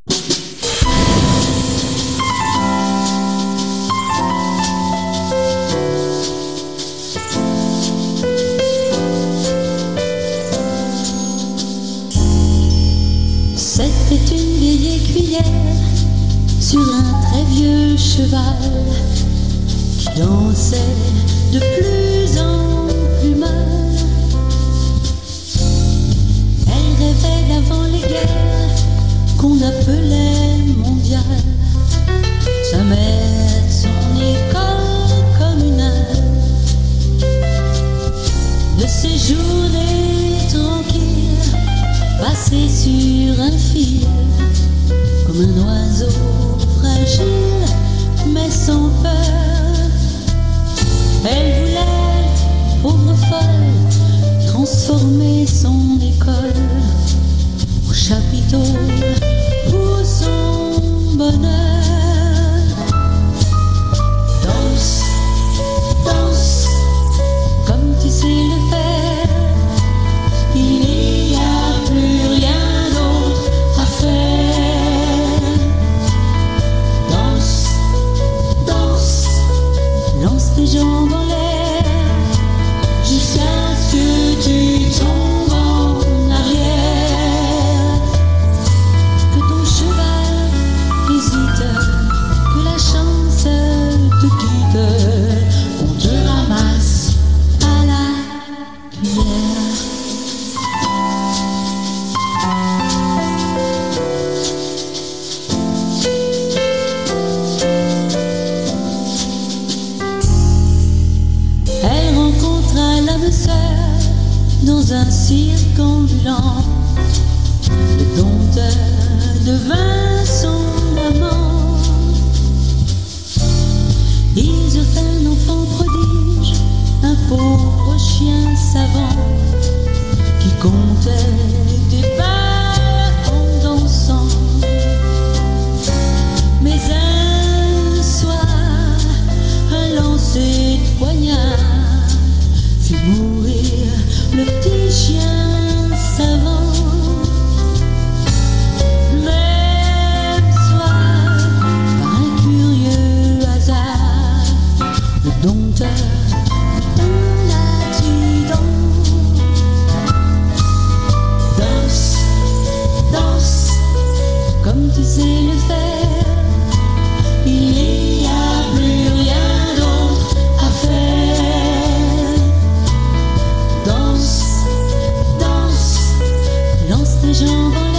C'était une vieille écuyère sur un très vieux cheval qui dansait de plus en plus mal. Elle rêvait d'avant les guerres qu'on appelait mondiales. Sa mère, son école communale, de ses journées tranquilles passées sur un fil, comme un oiseau fragile mais sans peur. Elle voulait, pauvre folle, transformer son école au chapiteau pour son bonheur. Danse, danse, comme tu sais le faire, il n'y a plus rien d'autre à faire. Danse, danse, lance tes jambes en l'air jusqu'à ce que tu tombes en arrière. Que ton cheval hésite, que la chance te quitte, on te ramasse à la cuillère. Elle rencontra l'âme sœur dans un cirque ambulant. Le dompteur devint son amant. Ils eurent un enfant prodige, un pauvre chien savant qui comptait des balles en dansant. Mais un soir, un lancer de poignard fit mourir le petit chien savant. Même soir, par un curieux hasard, le dompteur eut un accident. Danse, danse, comme tu sais le faire, il n'y a plus rien d'autre à faire. Danse, danse, lance tes jambes en